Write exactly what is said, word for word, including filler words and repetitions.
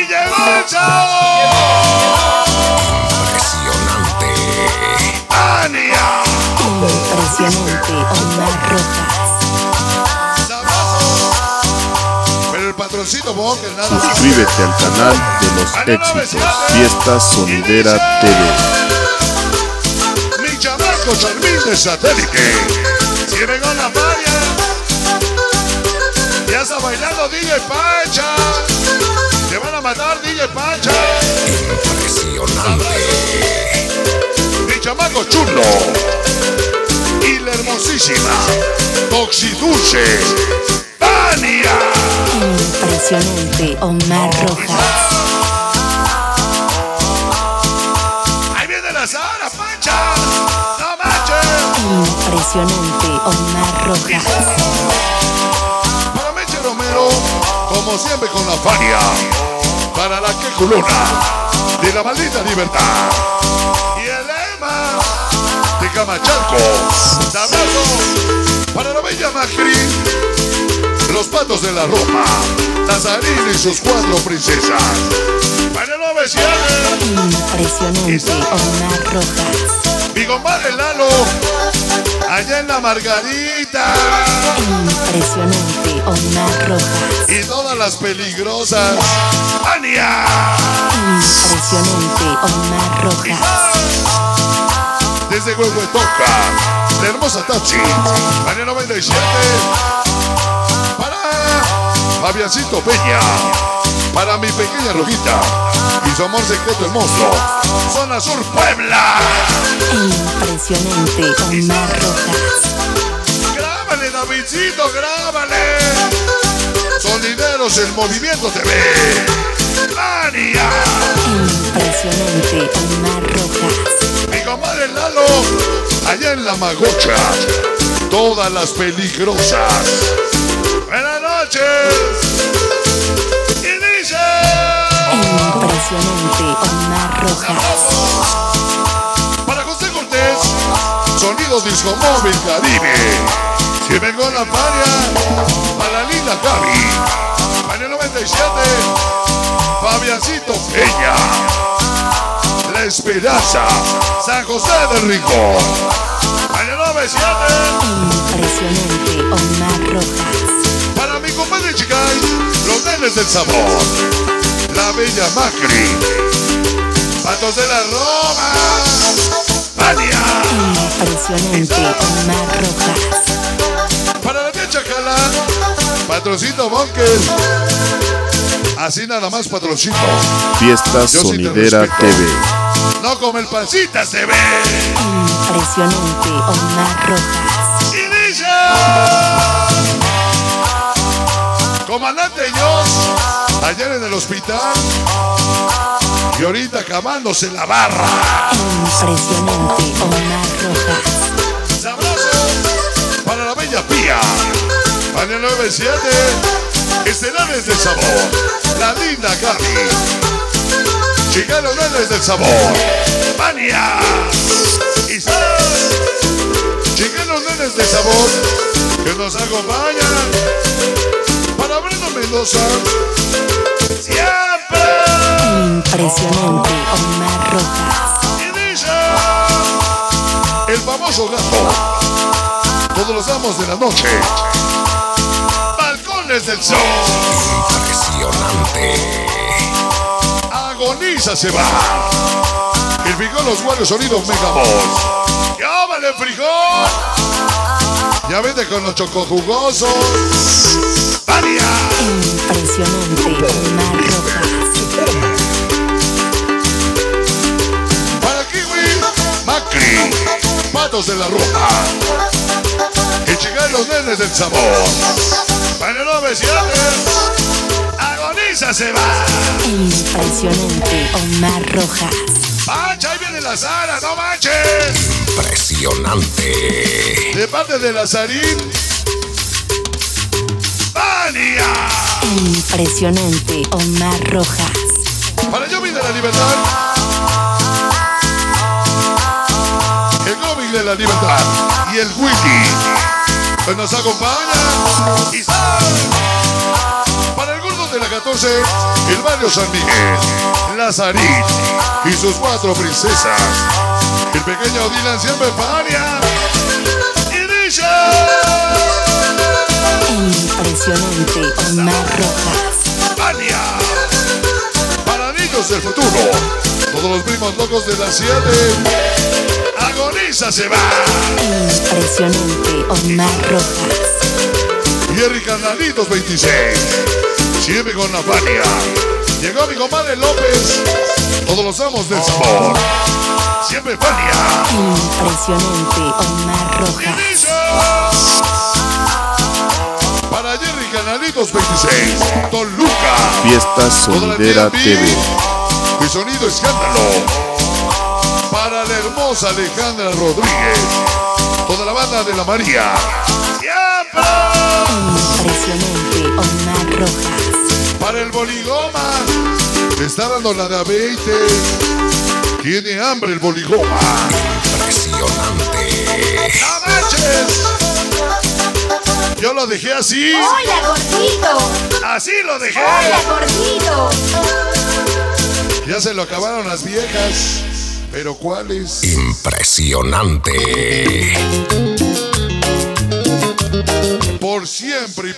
llegó el chavo. Impresionante. ¡Ania! Impresionante, Omar Rojas. ¡Sabroso! Pero el patroncito Boker nada más. Suscríbete al canal de los éxitos Fiesta Sonidera T V. Mi chamaco Charmín de satélite. Si vengo a la falla. Ya está bailando D J Pancha. Te van a matar D J Pancha. Impresionante. Mi chamaco chulo. Y la hermosísima Toxidulce Tania. Impresionante, Omar Rojas. Ahí viene la Sara Pancha. No manches. Impresionante, Omar Rojas. Para Meche Romero, como siempre con la Fania. Para la que culona de la maldita libertad. Y el Emma de Camachalco. Sabroso. Para la bella Macri. Los patos de la Roma. Nazarín y sus cuatro princesas. Para el nueve siete. Impresionante, Omar Rojas. Mi compadre Lalo. Allá en la Margarita. Impresionante, Omar Rojas. Y todas las peligrosas. ¡Ania! Impresionante, Omar Rojas. Desde Huehuetoca, la hermosa Tachi, María noventa y siete. Para Fabiancito Peña. Para mi pequeña Rojita. Y su amor secreto el monstruo. Zona Sur Puebla. Impresionante, Omar Rojas. Grábale, Davidcito, grábale. Sonideros, el movimiento T V. ¡Mania! Impresionante, Omar Rojas. Mi compadre Lalo, allá en la Magocha, todas las peligrosas. Buenas noches. Y dice. Impresionante, Omar Rojas. Para José Cortés, sonido disco móvil Caribe. Si vengo a la Fania, para la linda Gaby. Fania noventa y siete, Fabiancito Peña. La Esperanza, San José del Rincón. Fania noventa y siete. Impresionante, Omar Rojas. Para mi compadre Chicay, los nenes del sabor. La bella Macri. Patos de la Roma. Fania. Impresionante, Omar Rojas. Para la tía Chacala, patroncito Bonker. Así nada más, patroncito. Fiesta Yo sí te Sonidera respeto. T V. No como el pancita se ve. Impresionante, Omar Rojas. Y dice. Comandante Dios, ayer en el hospital. Y ahorita acabándose la barra. Impresionante, Omar Rojas. Sabroso. Para la bella Pía. Para el nueve siete. Estelares del sabor. La linda Gaby. Chicanos nenes del sabor. Fania. Y Chicanos nenes del sabor. Que nos acompañan. Para Breno Mendoza. Siempre. Impresionante, Omar Rojas. Y dice. El famoso gato. Todos los amos de la noche. Balcones del sol. Impresionante. Agoniza se va. El frijol, los guardios sonidos Megaboss. ¡Ya vale frijol! Ya vete con los chocojugosos. ¡Vania! Impresionante, Omar Rojas. Para Kiwi, Macri, Patos de la Roja. Y llegan los nenes del sabor. Para el nueve siete, Agoniza se va. Impresionante, Omar Rojas. ¡Mancha! Ahí viene la Sara, no manches. Impresionante. De parte de Lazarín. ¡Vania! Impresionante, Omar Rojas. Para yo de la libertad. El cómic de la libertad. Y el wiki. Pues nos acompaña. Y sabe. Para el gordo de la catorce, el barrio San Miguel, Lazarín y sus cuatro princesas. El pequeño Dylan siempre Fania. Y dice... Impresionante Omar Rojas. Fania. Para niños del futuro. Todos los primos locos de las siete. Agoniza se va. Impresionante Omar Rojas. Jerry Carnalitos veintiséis. Siempre con la Fania. Llegó mi comadre López. Todos los amos del sabor. Siempre Fania. Impresionante Omar Rojas. Para Jerry Canalitos veintiséis, Toluca. Fiesta Sonidera T V. Y sonido escándalo. Para la hermosa Alejandra Rodríguez. Toda la banda de la María. ¡Siempre! Impresionante Omar Rojas. Para el Boligoma. Le está dando la de a veinte. Tiene hambre el Boligoma. Impresionante. ¡No manches! Yo lo dejé así. ¡Hola, gordito! Así lo dejé. ¡Hola, gordito! Ya se lo acabaron las viejas. ¿Pero cuáles? Impresionante. Por siempre y